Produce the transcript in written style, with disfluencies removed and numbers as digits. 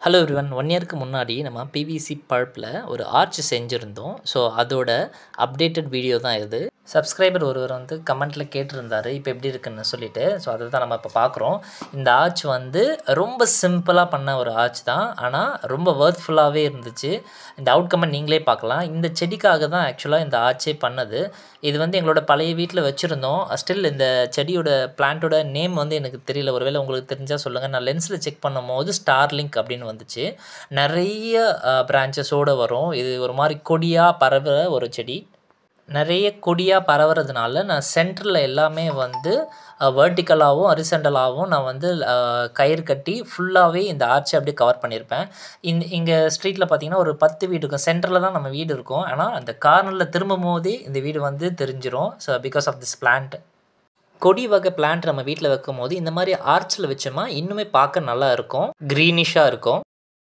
Hello everyone. 1 இயர்க்கு முன்னாடி நம்ம பிவிசி பல்ப்ல ஒரு ஆர்ச் செஞ்சிருந்தோம். ஸோ அதோட அப்டேட்டட் வீடியோ தான் இது. சப்ஸ்கிரைபர் ஒருவர் வந்து கமெண்ட்ல கேட்டிருந்தாரு, இப்போ எப்படி இருக்குன்னு சொல்லிட்டு. ஸோ அதை தான் நம்ம இப்போ பார்க்குறோம். இந்த ஆர்ச் வந்து ரொம்ப சிம்பிளாக பண்ண ஒரு ஆர்ச் தான். ஆனால் ரொம்ப வொர்த்ஃபுல்லாகவே இருந்துச்சு. இந்த அவுட்கம்மை நீங்களே பார்க்கலாம். இந்த செடிக்காக தான் ஆக்சுவலாக இந்த ஆர்ச்சே பண்ணது. இது வந்து எங்களோட பழைய வீட்டில் வச்சுருந்தோம். ஸ்டில் இந்த செடியோட பிளான்ட்டோட நேம் வந்து எனக்கு தெரியல. ஒருவேளை உங்களுக்கு தெரிஞ்சால் சொல்லுங்கள். நான் லென்ஸில் செக் பண்ணும்போது ஸ்டார்லிங்க் அப்படின்னு வந்துச்சு. நிறைய பிரான்ச்சஸோடு வரும். இது ஒரு மாதிரி கொடியாக பரவுற ஒரு செடி. நிறைய கொடியாக பரவுறதுனால நான் சென்டரில் எல்லாமே வந்து வெர்டிக்கலாகவும் ஹரிசாண்டலாகவும் நான் வந்து கயிறு கட்டி ஃபுல்லாகவே இந்த ஆர்ச்சை அப்படியே கவர் பண்ணியிருப்பேன். இங்கே ஸ்ட்ரீட்டில் பார்த்தீங்கன்னா ஒரு 10 வீடு இருக்கும். சென்டரில் தான் நம்ம வீடு இருக்கும். ஆனால் அந்த கார்னரில் திரும்பும் போதே இந்த வீடு வந்து தெரிஞ்சிடும். So because of this plant. கொடி வகை பிளான்ட் நம்ம வீட்டில் வைக்கும் போது இந்த மாதிரி ஆர்ச்சில் வச்சோமா இன்னுமே பார்க்க நல்லா இருக்கும், க்ரீனிஷாக இருக்கும்.